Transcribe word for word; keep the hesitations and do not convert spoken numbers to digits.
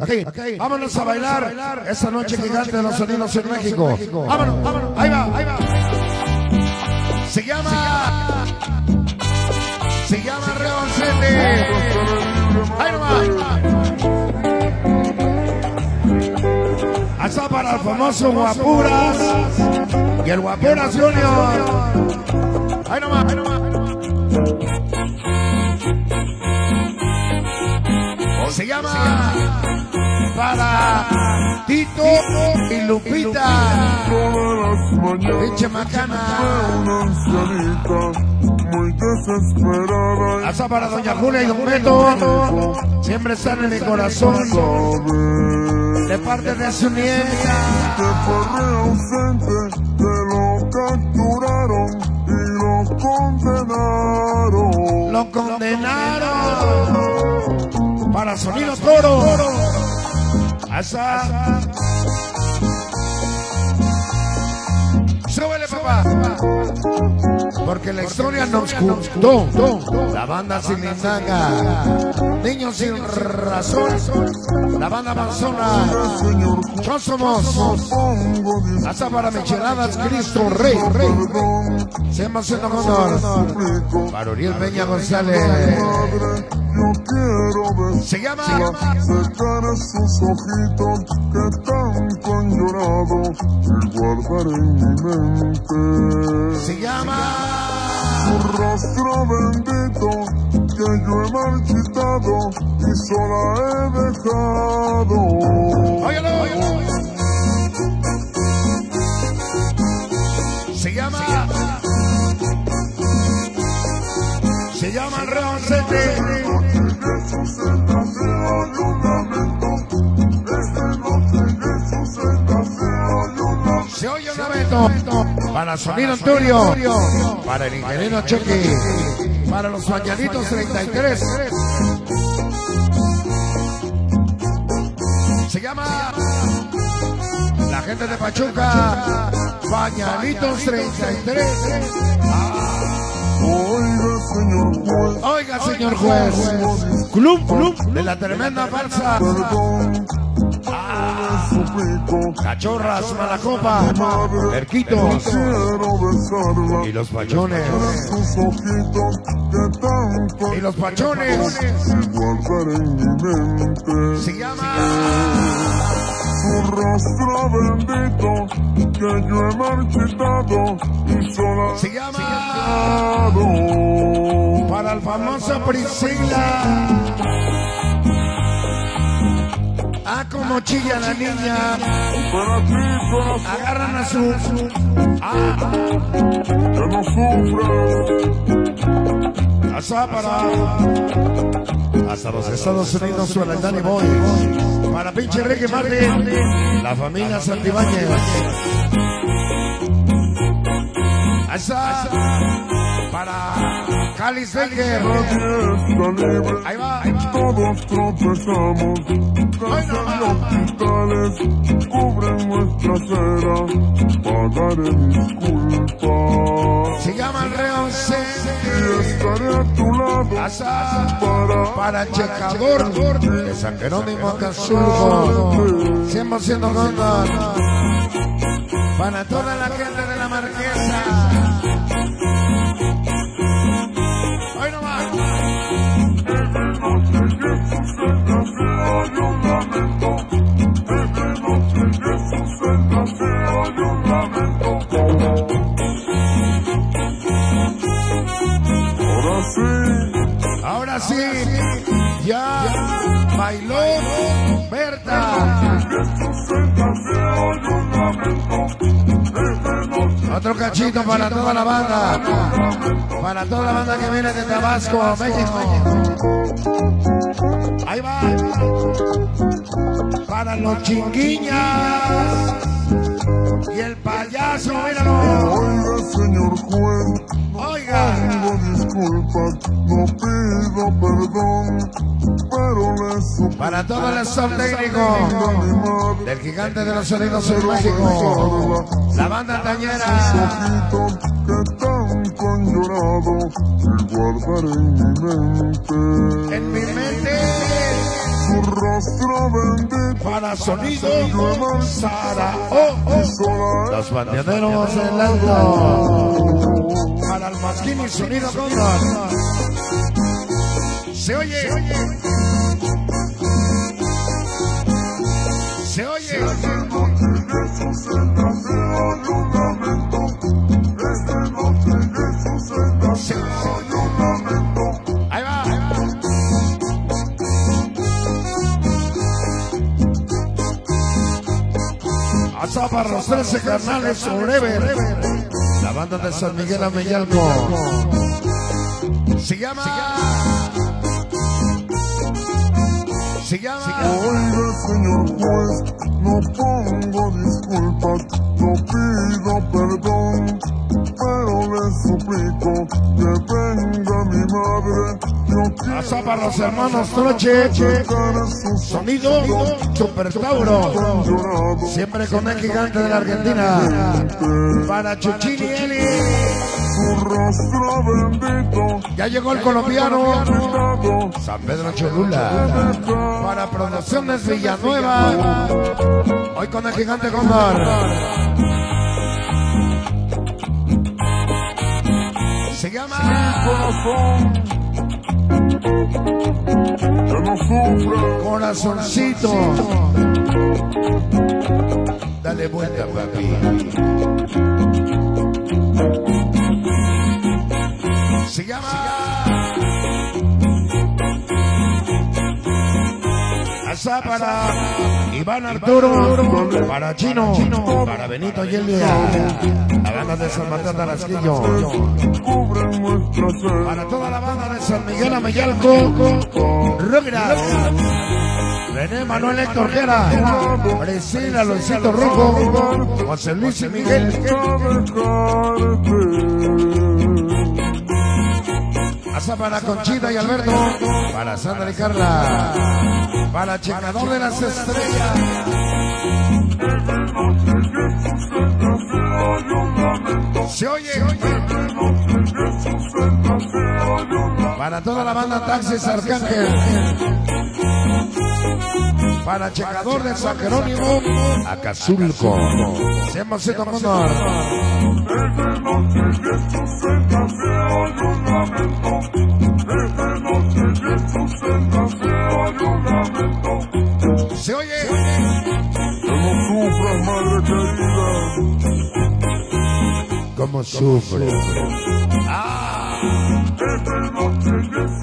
Aquí, okay. Vámonos a bailar, bailar esa noche esa gigante noche de los sonidos en México. México. Vámonos, vámonos, ahí va, ahí va. Se llama, se llama Reoncete. Ahí nomás. Hasta para el famoso Guapuras y el Guapuras Junior. Ahí nomás, ahí nomás. Se llama para Tito y Lupita, pinche macana. Hasta para Doña Julia y Don Beto, siempre están en mi corazón, de parte de su nieta. Lo capturaron y lo condenaron. Lo condenaron. Para Sonido Toro. Asa. Súbele, papá. Porque la historia nos juntó. La banda sin lindanga, niños sin razón. La banda Amazona. Yo somos. Hasta para micheladas Cristo Rey. Siempre haciendo honor. Para Uriel Peña González. Yo quiero ver se llama secar esos ojitos que tanto han llorado y guardar en mi mente. Se llama su rostro bendito que yo he marchitado y sola he dejado. Óyalo, óyalo. Se llama Se llama Reoncete. Se oye un lamento para Sonido Antonio, para el ingeniero Chucky, para los Pañalitos treinta y tres. Se llama la gente de Pachuca, Pañalitos treinta y tres. Oiga, señor juez. Oiga, señor juez. Club, club de la tremenda farsa. Ah, Cachorras, Malacopa, Perquitos y los pachones. Y los pachones. Se llama su rostro bendito que yo he marchitado y sola se llama para el famoso Priscila. Ah, como chilla la niña. Agarran a su ah, que no sufra. hasta para hasta los Estados Unidos para el Danny Boy, para pinche Ricky Martin, la familia Santibáñez. Hasta para Cali Seger. Ahí va, ahí va. Todos tropezamos, cárcel y hospitales cubren nuestra acera. Pagaré mis culpas. Se llama el Reoncete. Y estaré a tu lado Hasta para, para Checador de San Jerónimo Acazulco, siempre siendo gondor. Para toda la gente de la Marquesa. Hoy no más. de noche y en su celda se oye un lamento. De noche y en su celda se oye un lamento. Ahora sí, Ahora sí, ya bailó Berta. Otro cachito para toda la banda, para toda la banda que viene de Tabasco, México. Ahí va, para los Chinguiñas y el payaso, míralo. oiga, señor juez, Oiga, tengo disculpas, no pido perdón, pero le suplico para todo el staff técnico a mi madre del gigante de los sonidos en México, la banda tañera. ojitos que tanto han llorado y guardar en mi mente. En mi mente su rostro bendito. Para sonido Llueva Sara oh, oh. sola Los bandoneros del alto. Para el masquín y sonido Cóndor. Se oye. Se oye. Se oye. Esta noche Jesús en la fe hay un lamento. Esta noche Jesús en la fe hay un lamento. Ahí va, ahí va. Hasta para los trece carnales forever. La banda de San Miguel Ameyalco. Se llama. Se llama. Oiga, señor juez, no pongo disculpas, no pido perdón, pero le suplico que venga mi madre. Yo quiero Hasta para los hermanos Troche. Sonido Super Tauro. Siempre con el gigante de la Argentina. Para Chuchini Eli. Su rostro bendito. Ya llegó el colombiano San Pedro Cholula. Para Producciones Villanueva. Hoy con el gigante Cóndor. Se llama Corazón, que no sufra. Corazoncito. Dale vuelta, papi. Se llama Asa para Iván Arturo, para Chino, para Benito y Elia, la banda de San Mateo Tarasquillo, Cubren nuestra sed. para toda la banda de San Miguel Ameyalco, Rugras, René Manuel Héctor Jera, Priscila Luisito Rojo, José Luis y Miguel. Hasta para Conchita y Alberto, para Sandra y Carla, para Checador de las Estrellas. Se oye, para toda la banda Taxis Arcángel, para Checador de San Jerónimo, Acazulco, cien por ciento Cóndor. Se oye. Que no sufras, madre querida. ¿Cómo sufre? Esta noche